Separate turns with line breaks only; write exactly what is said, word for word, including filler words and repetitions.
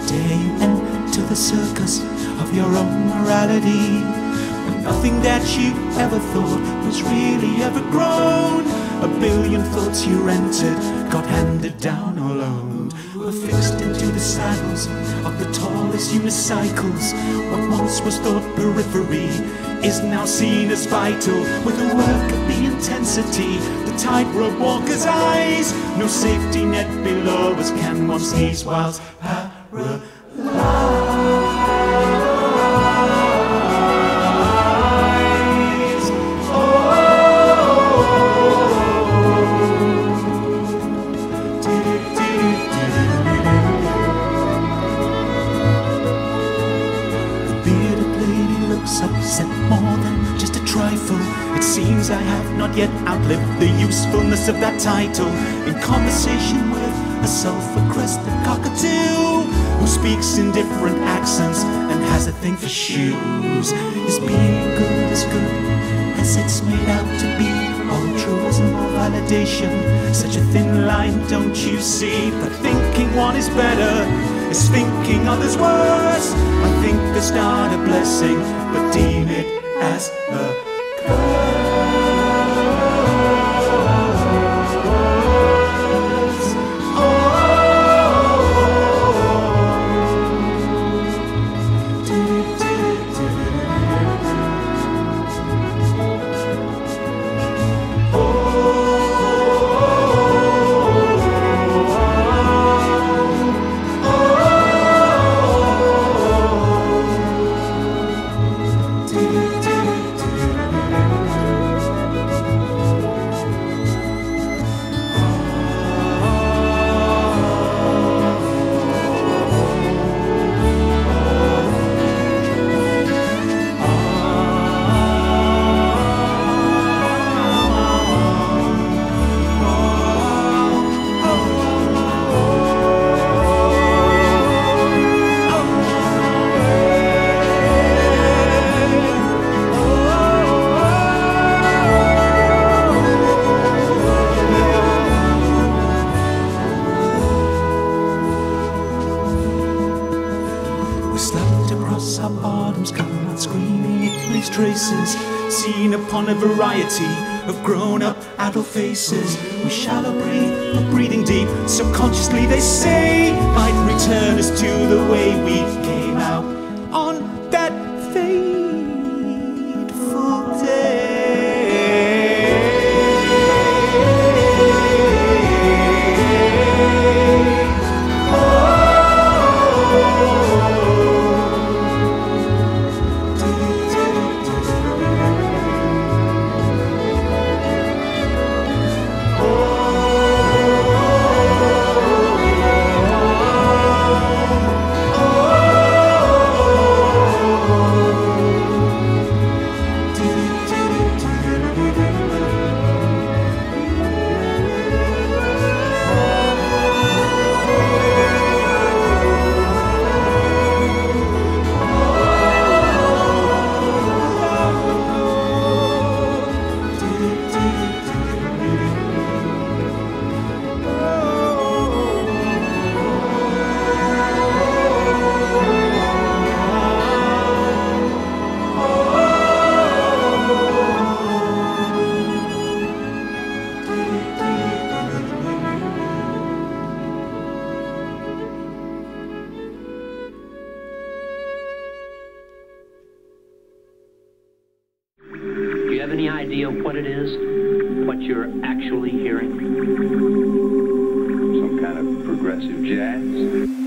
dare you enter the circus of your own morality, when nothing that you ever thought was really ever grown? A billion thoughts you rented, got handed down or loaned, were fixed into the saddles of the tallest unicycles. What once was thought periphery is now seen as vital, with the work of the intensity, the tightrope walker's eyes. No safety net below us can one sneeze whilst paralyzed. Upset more than just a trifle. It seems I have not yet outlived the usefulness of that title. In conversation with a sulphur-crested cockatoo, who speaks in different accents and has a thing for shoes. Is being good as good as it's made out to be? Altruism or validation? Such a thin line, don't you see? But thinking one is better is thinking others worse. I think the start a blessing, but deem it as a curse. Our bottoms come out screaming, it leaves traces seen upon a variety of grown-up adult faces. We shallow breathe, but breathing deep, subconsciously they say, might return us to the way we came out on that fateful day.
Do you have any idea what it is, what you're actually hearing?
Some kind of progressive jazz?